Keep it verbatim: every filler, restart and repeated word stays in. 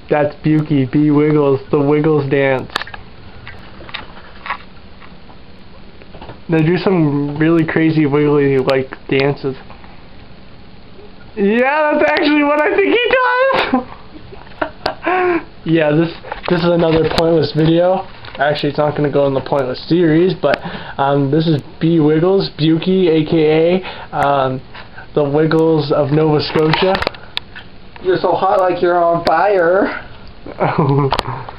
That's Bukey, B-Wigglez, the Wiggles dance. Now do some really crazy wiggly like dances. Yeah, that's actually what I think he does! Yeah, this this is another pointless video. Actually, it's not going to go in the pointless series, but um, this is B-Wigglez, Bukey, aka um, the Wiggles of Nova Scotia. You're so hot like you're on fire.